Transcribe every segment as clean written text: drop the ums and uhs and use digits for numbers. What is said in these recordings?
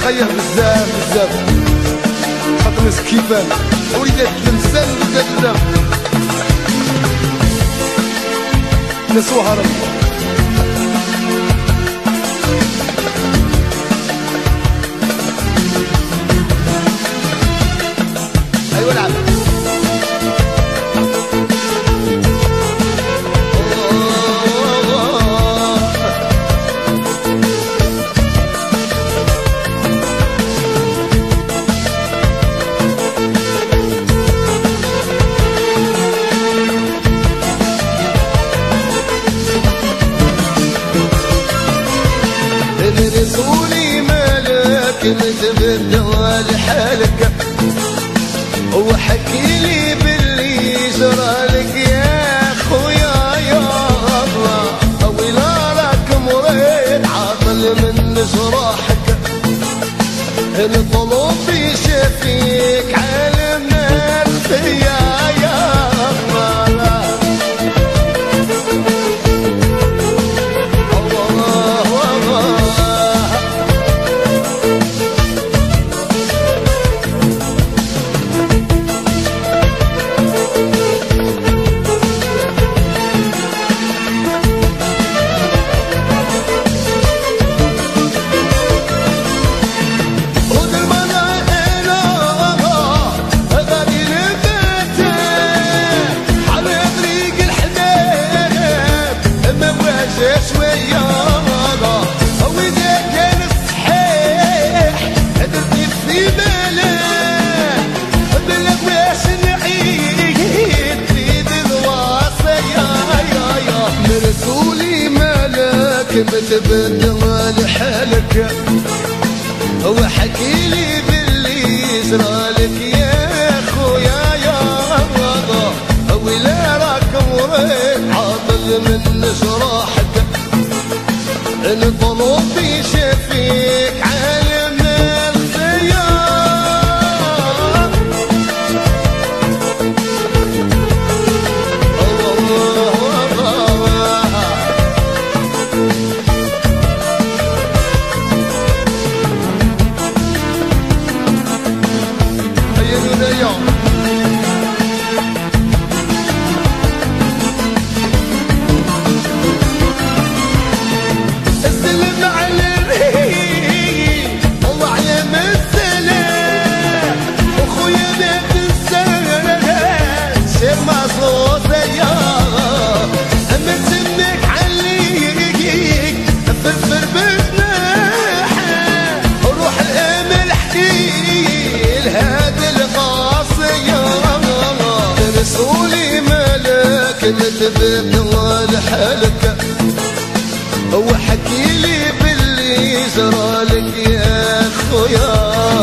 خير بزاف بزاف فاطمة كيفان وليدات التمثال وليدات الدم نسوها ربي. ايوا العب رسولي مالك متبدل حالك وحكي لي باللي جرالك يا خويا يا الله ولا راك مريض عاطل من جراحك الطلب شافيك عالم الخيا يا الله متبدل حالك وحكي لي باللي جرالك يا خويا يا الله ولا راك مريض عاطل من جراحك الطلب شافيك عالم الخيال متبدل حالك وحكي لي باللي جرالك يا خويا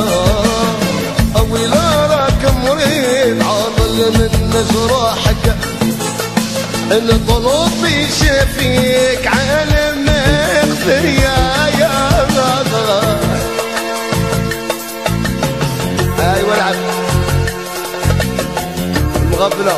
ولا راك مريض عاطل من جراحك الطلب شافيك عالم اغفر يا الله ايوا العب المغفله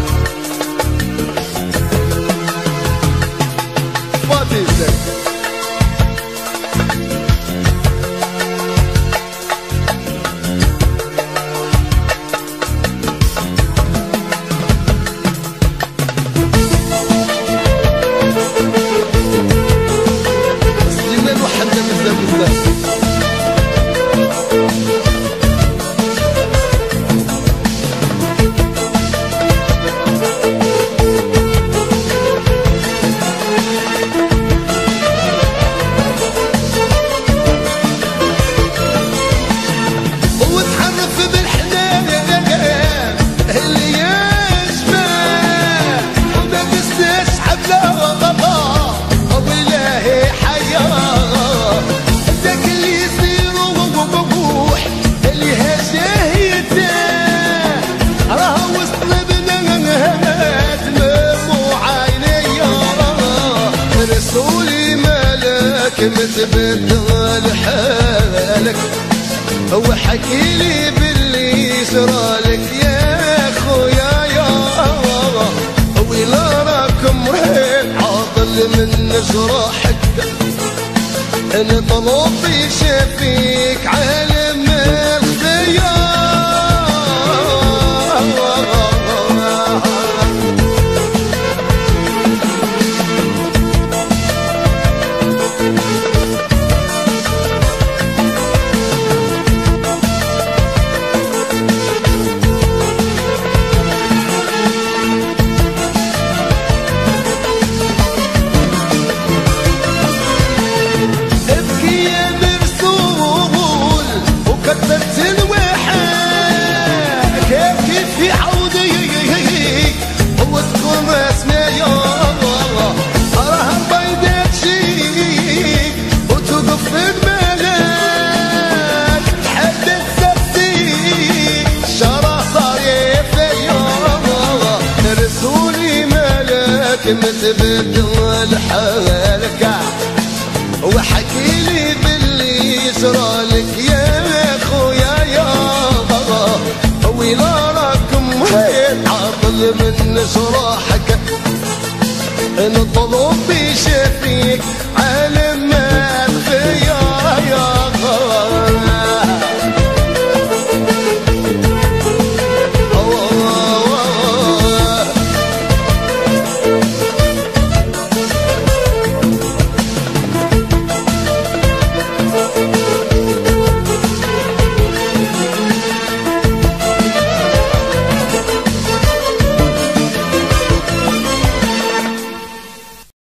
متبدل حالك وحكي لي باللي جرالك يا خويا يا الله ولا راك مريض عاطل من جراحك نطلب بشفيك عالم الخيال. متبدل حالك وحكي لي باللي يسرالك يا خويا يا بابا، ويلا راكم عاطل من صراحك نطلب بشفيك